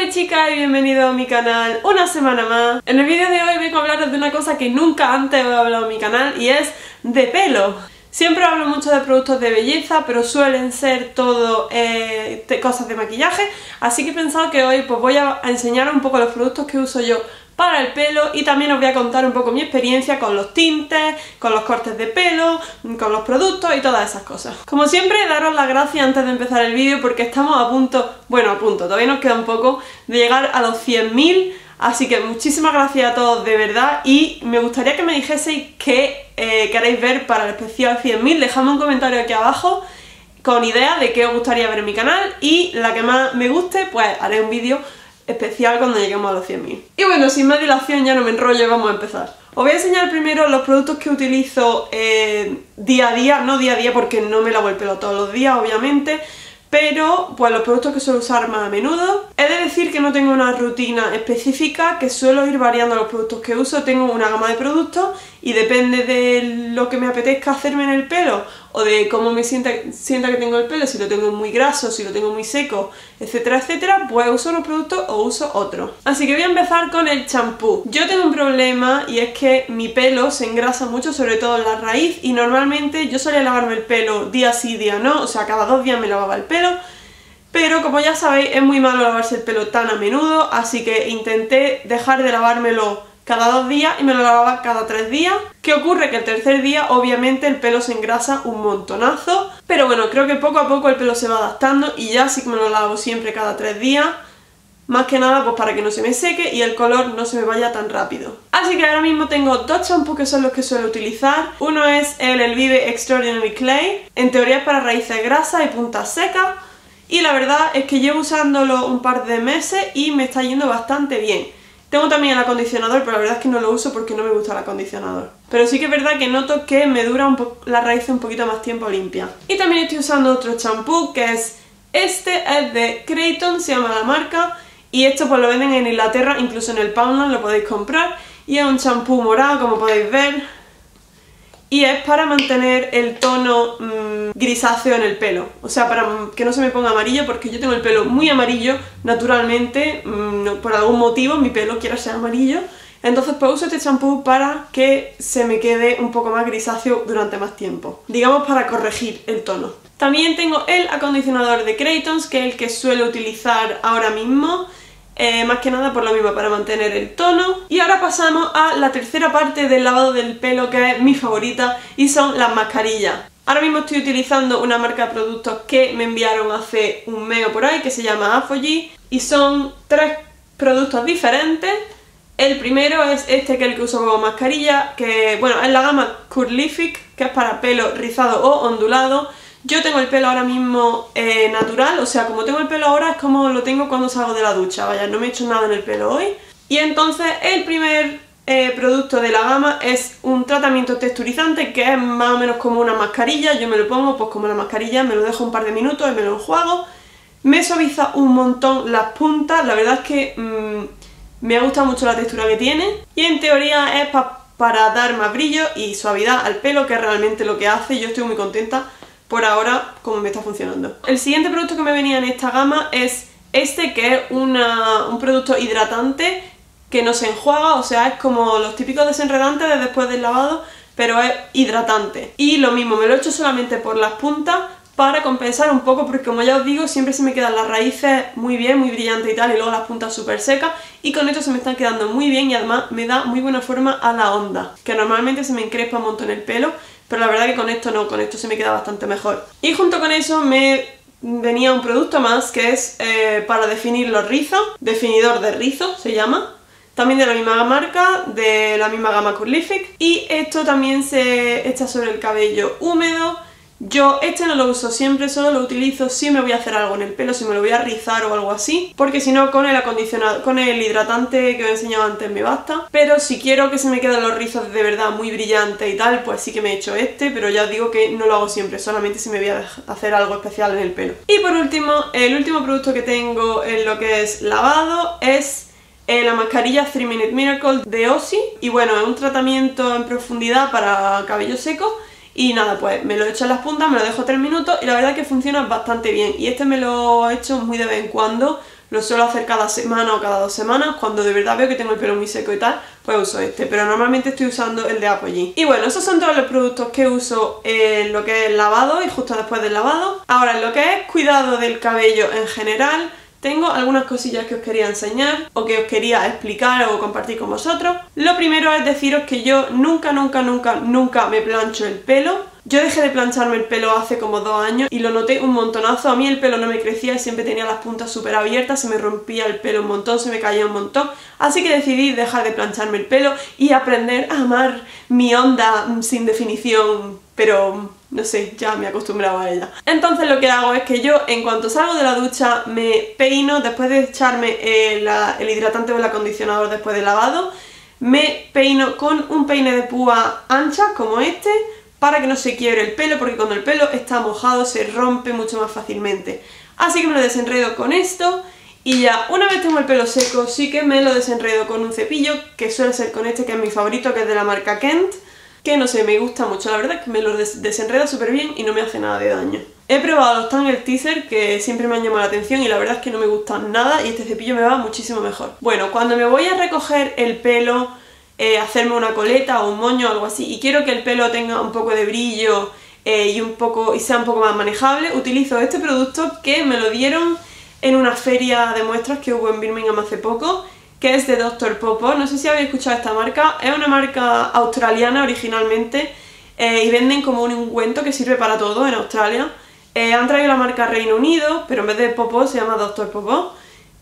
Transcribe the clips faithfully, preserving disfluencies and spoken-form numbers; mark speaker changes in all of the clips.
Speaker 1: Hola chicas y bienvenidos a mi canal una semana más. En el vídeo de hoy vengo a hablaros de una cosa que nunca antes he hablado en mi canal y es de pelo. Siempre hablo mucho de productos de belleza, pero suelen ser todo eh, de cosas de maquillaje, así que he pensado que hoy pues voy a enseñaros un poco los productos que uso yo para el pelo y también os voy a contar un poco mi experiencia con los tintes, con los cortes de pelo, con los productos y todas esas cosas. Como siempre, daros las gracias antes de empezar el vídeo porque estamos a punto, bueno a punto, todavía nos queda un poco de llegar a los cien mil, así que muchísimas gracias a todos de verdad y me gustaría que me dijeseis qué eh, queréis ver para el especial cien mil, dejadme un comentario aquí abajo con idea de qué os gustaría ver en mi canal y la que más me guste pues haré un vídeo especial cuando lleguemos a los cien mil. Y bueno, sin más dilación, ya no me enrollo y vamos a empezar. Os voy a enseñar primero los productos que utilizo eh, día a día, no día a día porque no me lavo el pelo todos los días, obviamente, pero pues los productos que suelo usar más a menudo. He de decir que no tengo una rutina específica, que suelo ir variando los productos que uso, tengo una gama de productos y depende de lo que me apetezca hacerme en el pelo o de cómo me sienta, sienta que tengo el pelo, si lo tengo muy graso, si lo tengo muy seco, etcétera, etcétera, pues uso unos productos o uso otros. Así que voy a empezar con el champú. Yo tengo un problema y es que mi pelo se engrasa mucho, sobre todo en la raíz, y normalmente yo solía lavarme el pelo día sí, día no, o sea, cada dos días me lavaba el pelo, pero como ya sabéis es muy malo lavarse el pelo tan a menudo, así que intenté dejar de lavármelo cada dos días y me lo lavaba cada tres días. ¿Qué ocurre? Que el tercer día obviamente el pelo se engrasa un montonazo, pero bueno, creo que poco a poco el pelo se va adaptando y ya sí que me lo lavo siempre cada tres días, más que nada pues para que no se me seque y el color no se me vaya tan rápido. Así que ahora mismo tengo dos champús que son los que suelo utilizar. Uno es el Elvive Extraordinary Clay, en teoría es para raíces grasas y puntas secas, y la verdad es que llevo usándolo un par de meses y me está yendo bastante bien. Tengo también el acondicionador, pero la verdad es que no lo uso porque no me gusta el acondicionador. Pero sí que es verdad que noto que me dura un la raíz un poquito más tiempo limpia. Y también estoy usando otro champú que es este, es de Creighton, se llama la marca. Y esto pues lo venden en Inglaterra, incluso en el Poundland lo podéis comprar. Y es un champú morado, como podéis ver. Y es para mantener el tono mmm, grisáceo en el pelo, o sea, para que no se me ponga amarillo, porque yo tengo el pelo muy amarillo naturalmente, mmm, no, por algún motivo mi pelo quiere ser amarillo, entonces pues uso este champú para que se me quede un poco más grisáceo durante más tiempo, digamos para corregir el tono. También tengo el acondicionador de Creighton, que es el que suelo utilizar ahora mismo, Eh, más que nada por lo mismo, para mantener el tono. Y ahora pasamos a la tercera parte del lavado del pelo, que es mi favorita, y son las mascarillas. Ahora mismo estoy utilizando una marca de productos que me enviaron hace un mes o por ahí, que se llama Afogy, y son tres productos diferentes. El primero es este, que es el que uso como mascarilla, que bueno, es la gama Curlific, que es para pelo rizado o ondulado. Yo tengo el pelo ahora mismo eh, natural, o sea, como tengo el pelo ahora es como lo tengo cuando salgo de la ducha, vaya, no me he hecho nada en el pelo hoy. Y entonces el primer eh, producto de la gama es un tratamiento texturizante que es más o menos como una mascarilla. Yo me lo pongo pues como una mascarilla, me lo dejo un par de minutos y me lo enjuago. Me suaviza un montón las puntas, la verdad es que mmm, me ha gustado mucho la textura que tiene. Y en teoría es pa para dar más brillo y suavidad al pelo, que es realmente lo que hace. Yo estoy muy contenta por ahora como me está funcionando. El siguiente producto que me venía en esta gama es este, que es una, un producto hidratante que no se enjuaga, o sea, es como los típicos desenredantes de después del lavado, pero es hidratante. Y lo mismo, me lo echo solamente por las puntas para compensar un poco, porque como ya os digo, siempre se me quedan las raíces muy bien, muy brillantes y tal, y luego las puntas súper secas, y con esto se me están quedando muy bien y además me da muy buena forma a la onda, que normalmente se me encrespa un montón el pelo, pero la verdad que con esto no, con esto se me queda bastante mejor. Y junto con eso me venía un producto más que es eh, para definir los rizos, definidor de rizos se llama, también de la misma marca, de la misma gama Curlific, y esto también se echa sobre el cabello húmedo. Yo este no lo uso siempre, solo lo utilizo si me voy a hacer algo en el pelo, si me lo voy a rizar o algo así, porque si no con el acondicionador, con el hidratante que os he enseñado antes me basta. Pero si quiero que se me queden los rizos de verdad muy brillantes y tal, pues sí que me he hecho este, pero ya os digo que no lo hago siempre, solamente si me voy a hacer algo especial en el pelo. Y por último, el último producto que tengo en lo que es lavado es eh, la mascarilla three minute Miracle de Ossie, y bueno, es un tratamiento en profundidad para cabello seco. Y nada, pues me lo he hecho en las puntas, me lo dejo tres minutos y la verdad que funciona bastante bien. Y este me lo he hecho muy de vez en cuando lo suelo hacer cada semana o cada dos semanas, cuando de verdad veo que tengo el pelo muy seco y tal, pues uso este, pero normalmente estoy usando el de Apogee. Y bueno, esos son todos los productos que uso en lo que es lavado y justo después del lavado. Ahora, en lo que es cuidado del cabello en general, tengo algunas cosillas que os quería enseñar o que os quería explicar o compartir con vosotros. Lo primero es deciros que yo nunca, nunca, nunca, nunca me plancho el pelo. Yo dejé de plancharme el pelo hace como dos años y lo noté un montonazo. A mí el pelo no me crecía y siempre tenía las puntas súper abiertas, se me rompía el pelo un montón, se me caía un montón. Así que decidí dejar de plancharme el pelo y aprender a amar mi onda sin definición, pero no sé, ya me he acostumbrado a ella. Entonces lo que hago es que yo en cuanto salgo de la ducha me peino, después de echarme el, el hidratante o el acondicionador después de lavado, me peino con un peine de púa ancha como este, para que no se quiebre el pelo, porque cuando el pelo está mojado se rompe mucho más fácilmente. Así que me lo desenredo con esto y ya una vez tengo el pelo seco sí que me lo desenredo con un cepillo, que suele ser con este que es mi favorito, que es de la marca Kent, que no sé, me gusta mucho, la verdad es que me lo des desenreda súper bien y no me hace nada de daño. He probado los Tangle Teaser, que siempre me han llamado la atención y la verdad es que no me gustan nada y este cepillo me va muchísimo mejor. Bueno, cuando me voy a recoger el pelo, Eh, hacerme una coleta o un moño o algo así y quiero que el pelo tenga un poco de brillo eh, y, un poco, y sea un poco más manejable, utilizo este producto que me lo dieron en una feria de muestras que hubo en Birmingham hace poco, que es de doctor Popo. No sé si habéis escuchado esta marca, es una marca australiana originalmente eh, y venden como un ungüento que sirve para todo en Australia. Eh, han traído la marca Reino Unido, pero en vez de Popo se llama doctor Popo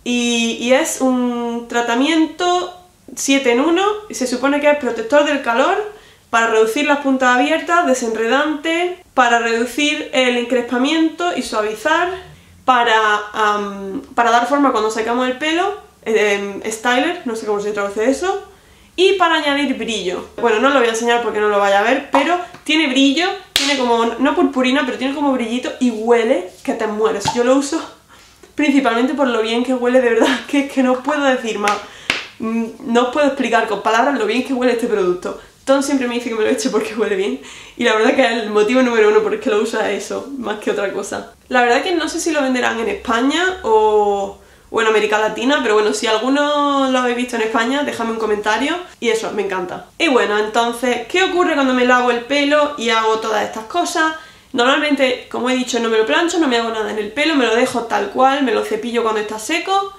Speaker 1: y, y es un tratamiento siete en uno y se supone que es protector del calor, para reducir las puntas abiertas, desenredante, para reducir el encrespamiento y suavizar, para, um, para dar forma cuando secamos el pelo, eh, styler, no sé cómo se traduce eso, y para añadir brillo. Bueno, no lo voy a enseñar porque no lo vaya a ver, pero tiene brillo, tiene como, no purpurina, pero tiene como brillito y huele que te mueres. Yo lo uso principalmente por lo bien que huele, de verdad, que, que no puedo decir más. No os puedo explicar con palabras lo bien que huele este producto. Tom siempre me dice que me lo eche porque huele bien y la verdad que el motivo número uno por el que lo usa es eso, más que otra cosa. La verdad que no sé si lo venderán en España o, o en América Latina, pero bueno, si alguno lo habéis visto en España, dejadme un comentario y eso, me encanta. Y bueno, entonces, ¿qué ocurre cuando me lavo el pelo y hago todas estas cosas? Normalmente, como he dicho, no me lo plancho, no me hago nada en el pelo, me lo dejo tal cual, me lo cepillo cuando está seco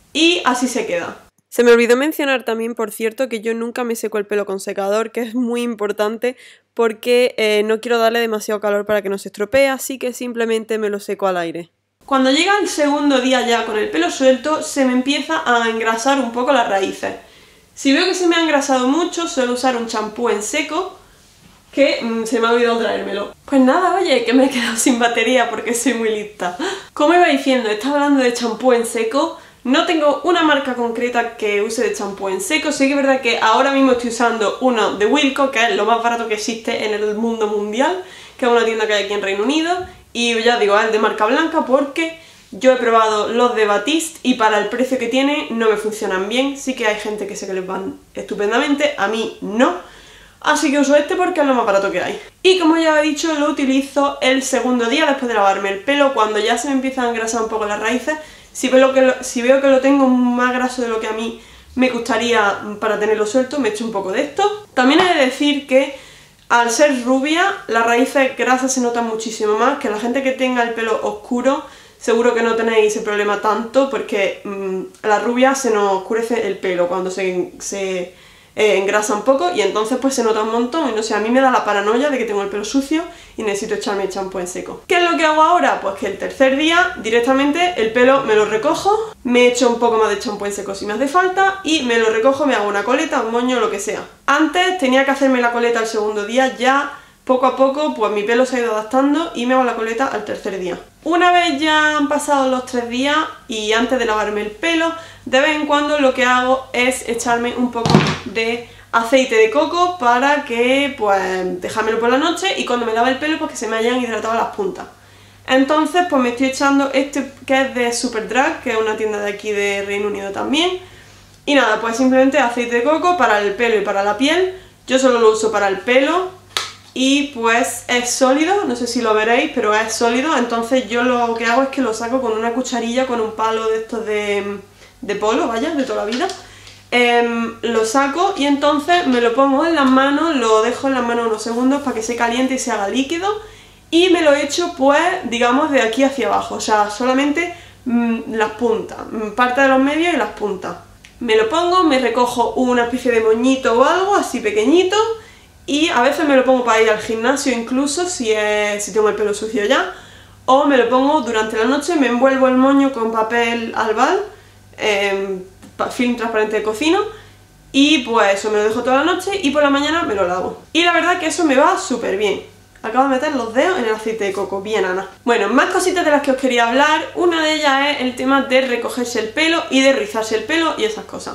Speaker 1: y así se queda. Se me olvidó mencionar también, por cierto, que yo nunca me seco el pelo con secador, que es muy importante porque eh, no quiero darle demasiado calor para que no se estropee, así que simplemente me lo seco al aire. Cuando llega el segundo día ya con el pelo suelto, se me empieza a engrasar un poco las raíces. Si veo que se me ha engrasado mucho, suelo usar un champú en seco, que mmm, se me ha olvidado traérmelo. Pues nada, oye, que me he quedado sin batería porque soy muy lista. Como iba diciendo, estaba hablando de champú en seco. No tengo una marca concreta que use de champú en seco, sí que es verdad que ahora mismo estoy usando uno de Wilko, que es lo más barato que existe en el mundo mundial, que es una tienda que hay aquí en Reino Unido, y ya digo, es de marca blanca porque yo he probado los de Batiste y para el precio que tiene no me funcionan bien, sí que hay gente que sé que les van estupendamente, a mí no, así que uso este porque es lo más barato que hay. Y como ya he dicho, lo utilizo el segundo día después de lavarme el pelo, cuando ya se me empiezan a engrasar un poco las raíces. Si veo, que lo, si veo que lo tengo más graso de lo que a mí me gustaría para tenerlo suelto, me echo un poco de esto. También he de decir que al ser rubia, las raíces grasas se notan muchísimo más, que la gente que tenga el pelo oscuro seguro que no tenéis ese problema tanto, porque mmm, a la rubia se nos oscurece el pelo cuando se, se eh, engrasa un poco y entonces pues se nota un montón y no sé, a mí me da la paranoia de que tengo el pelo sucio y necesito echarme el champú en seco. ¿Qué es lo que hago ahora? Pues que el tercer día directamente el pelo me lo recojo, me echo un poco más de champú en seco si me hace falta y me lo recojo, me hago una coleta, un moño, lo que sea. Antes tenía que hacerme la coleta el segundo día, ya poco a poco pues mi pelo se ha ido adaptando y me hago la coleta al tercer día. Una vez ya han pasado los tres días y antes de lavarme el pelo, de vez en cuando lo que hago es echarme un poco de aceite de coco para que, pues, dejármelo por la noche y cuando me lave el pelo, pues que se me hayan hidratado las puntas. Entonces, pues me estoy echando este que es de Superdrug, que es una tienda de aquí de Reino Unido también. Y nada, pues simplemente aceite de coco para el pelo y para la piel. Yo solo lo uso para el pelo, y pues es sólido, no sé si lo veréis, pero es sólido. Entonces yo lo que hago es que lo saco con una cucharilla, con un palo de estos de, de polo, vaya, de toda la vida. Eh, lo saco y entonces me lo pongo en las manos, lo dejo en las manos unos segundos para que se caliente y se haga líquido, y me lo echo pues digamos de aquí hacia abajo, o sea, solamente mmm, las puntas, parte de los medios y las puntas. Me lo pongo, me recojo una especie de moñito o algo así pequeñito, y a veces me lo pongo para ir al gimnasio incluso si, es, si tengo el pelo sucio ya, o me lo pongo durante la noche, me envuelvo el moño con papel albal, eh, film transparente de cocina, y pues eso me lo dejo toda la noche y por la mañana me lo lavo. Y la verdad que eso me va súper bien. Acabo de meter los dedos en el aceite de coco, bien Ana. Bueno, más cositas de las que os quería hablar. Una de ellas es el tema de recogerse el pelo y de rizarse el pelo y esas cosas.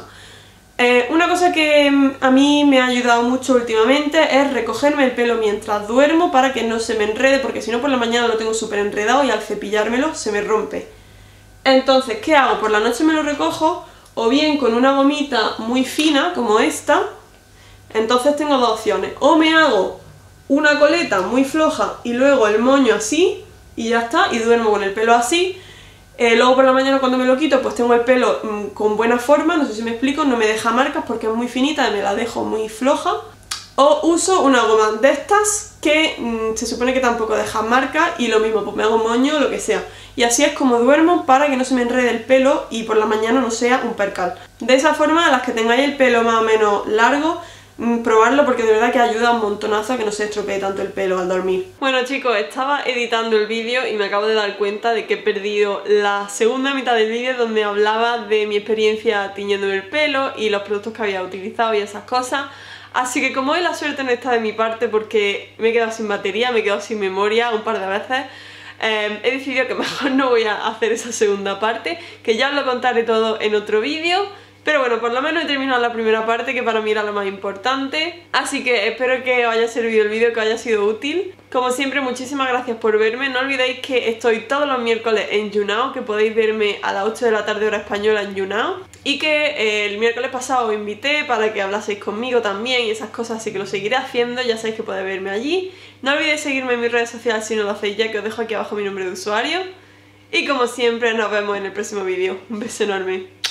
Speaker 1: Eh, una cosa que a mí me ha ayudado mucho últimamente es recogerme el pelo mientras duermo para que no se me enrede, porque si no por la mañana lo tengo súper enredado y al cepillármelo se me rompe. Entonces, ¿qué hago? Por la noche me lo recojo, o bien con una gomita muy fina como esta. Entonces tengo dos opciones: o me hago una coleta muy floja y luego el moño así y ya está, y duermo con el pelo así. Eh, luego por la mañana cuando me lo quito pues tengo el pelo mmm, con buena forma, no sé si me explico, no me deja marcas porque es muy finita y me la dejo muy floja. O uso una goma de estas que mmm, se supone que tampoco deja marcas, y lo mismo, pues me hago moño o lo que sea. Y así es como duermo para que no se me enrede el pelo y por la mañana no sea un percal. De esa forma, a las que tengáis el pelo más o menos largo, mmm, probarlo, porque de verdad que ayuda un montonazo a que no se estropee tanto el pelo al dormir. Bueno chicos, estaba editando el vídeo y me acabo de dar cuenta de que he perdido la segunda mitad del vídeo donde hablaba de mi experiencia tiñéndome el pelo y los productos que había utilizado y esas cosas. Así que como hoy la suerte no está de mi parte porque me he quedado sin batería, me he quedado sin memoria un par de veces, eh, he decidido que mejor no voy a hacer esa segunda parte, que ya os lo contaré todo en otro vídeo. Pero bueno, por lo menos he terminado la primera parte, que para mí era la más importante. Así que espero que os haya servido el vídeo, que os haya sido útil. Como siempre, muchísimas gracias por verme. No olvidéis que estoy todos los miércoles en YouNow, que podéis verme a las ocho de la tarde hora española en YouNow. Y que eh, el miércoles pasado os invité para que hablaseis conmigo también y esas cosas, así que lo seguiré haciendo. Ya sabéis que podéis verme allí. No olvidéis seguirme en mis redes sociales si no lo hacéis ya, que os dejo aquí abajo mi nombre de usuario. Y como siempre, nos vemos en el próximo vídeo. Un beso enorme.